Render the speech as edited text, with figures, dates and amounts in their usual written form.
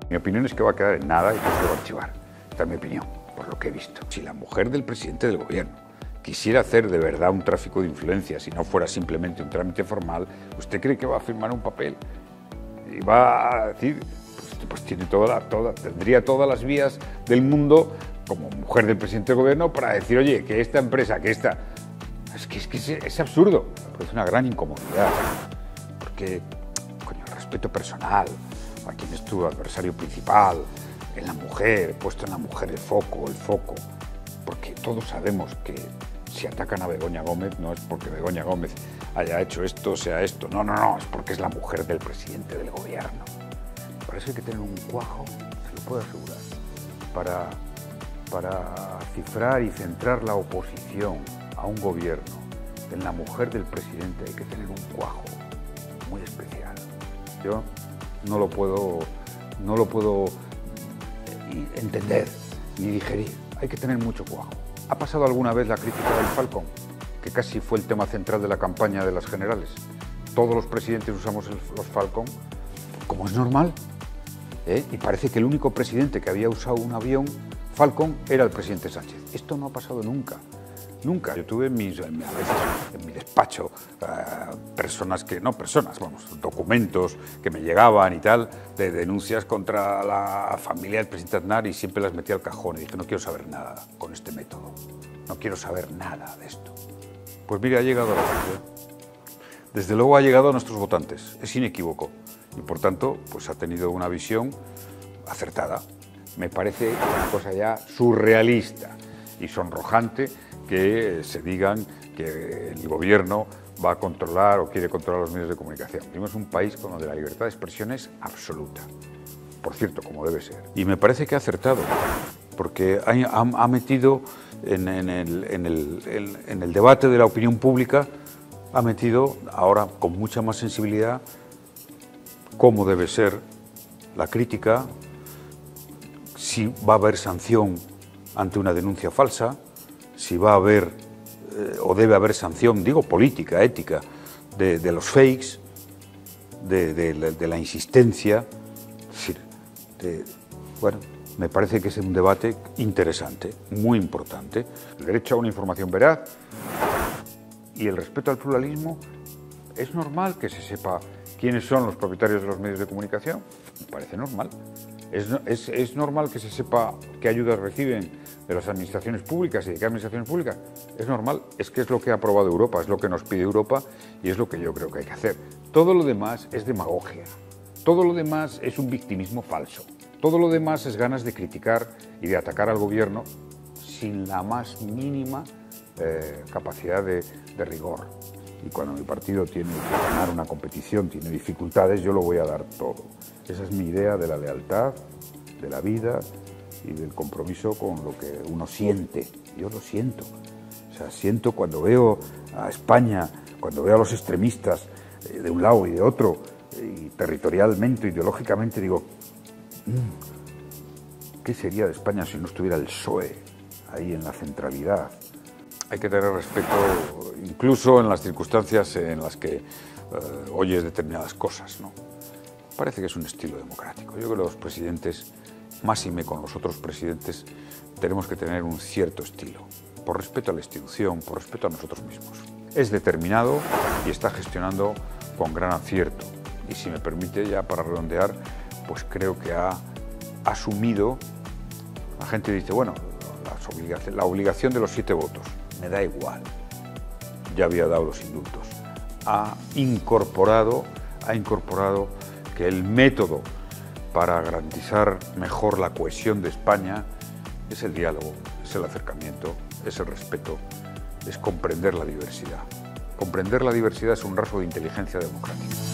Mi opinión es que va a quedar en nada y que se va a archivar. Esta es mi opinión, por lo que he visto. Si la mujer del presidente del gobierno quisiera hacer de verdad un tráfico de influencias y no fuera simplemente un trámite formal, ¿usted cree que va a firmar un papel y va a decir, pues tendría todas las vías del mundo como mujer del presidente del gobierno para decir, oye, que esta empresa, que esta... Es absurdo, es una gran incomodidad, porque, coño, el respeto personal a quien es tu adversario principal, en la mujer, puesto en la mujer el foco, porque todos sabemos que si atacan a Begoña Gómez no es porque Begoña Gómez haya hecho esto, sea esto, no, es porque es la mujer del presidente del gobierno. Por eso hay que tener un cuajo, se lo puedo asegurar, para cifrar y centrar la oposición a un gobierno en la mujer del presidente hay que tener un cuajo muy especial. Yo no lo puedo entender ni digerir. Hay que tener mucho cuajo. ¿Ha pasado alguna vez la crítica del Falcon? Que casi fue el tema central de la campaña de las generales. Todos los presidentes usamos los Falcon, como es normal. Y parece que el único presidente que había usado un avión Falcon era el presidente Sánchez. Esto no ha pasado nunca. Nunca. Yo tuve a veces en mi despacho documentos que me llegaban y tal, de denuncias contra la familia del presidente Aznar y siempre las metí al cajón y dije, no quiero saber nada con este método, no quiero saber nada de esto. Pues mire, ha llegado a la sociedad. Desde luego ha llegado a nuestros votantes, es inequívoco y por tanto pues ha tenido una visión acertada. Me parece una cosa ya surrealista y sonrojante que se digan que el gobierno va a controlar o quiere controlar los medios de comunicación. Vivimos un país donde la libertad de expresión es absoluta, por cierto, como debe ser. Y me parece que ha acertado, porque ha metido en el debate de la opinión pública, ha metido ahora con mucha más sensibilidad cómo debe ser la crítica, si va a haber sanción ante una denuncia falsa, si va a haber o debe haber sanción, digo política, ética, de los fakes, de la insistencia. Es decir, bueno, me parece que es un debate interesante, muy importante. El derecho a una información veraz y el respeto al pluralismo, ¿es normal que se sepa quiénes son los propietarios de los medios de comunicación? Me parece normal. ¿Es normal que se sepa qué ayudas reciben de las administraciones públicas y de qué administraciones públicas? Es normal, es que es lo que ha aprobado Europa, es lo que nos pide Europa y es lo que yo creo que hay que hacer. Todo lo demás es demagogia, todo lo demás es un victimismo falso, todo lo demás es ganas de criticar y de atacar al gobierno sin la más mínima capacidad de rigor. Y cuando mi partido tiene que ganar una competición, tiene dificultades, yo lo voy a dar todo. Esa es mi idea de la lealtad, de la vida y del compromiso con lo que uno siente. Yo lo siento. O sea, siento cuando veo a España, cuando veo a los extremistas de un lado y de otro, y territorialmente, ideológicamente, digo, ¿qué sería de España si no estuviera el PSOE ahí en la centralidad? Hay que tener respeto incluso en las circunstancias en las que oyes determinadas cosas, ¿no? Parece que es un estilo democrático. Yo creo que los presidentes, máxime con los otros presidentes, tenemos que tener un cierto estilo, por respeto a la institución, por respeto a nosotros mismos. Es determinado y está gestionando con gran acierto. Y si me permite, ya para redondear, pues creo que ha asumido, la gente dice, bueno, la obligación de los 7 votos. Me da igual, ya había dado los indultos. Ha incorporado que el método para garantizar mejor la cohesión de España es el diálogo, es el acercamiento, es el respeto, es comprender la diversidad. Comprender la diversidad es un rasgo de inteligencia democrática.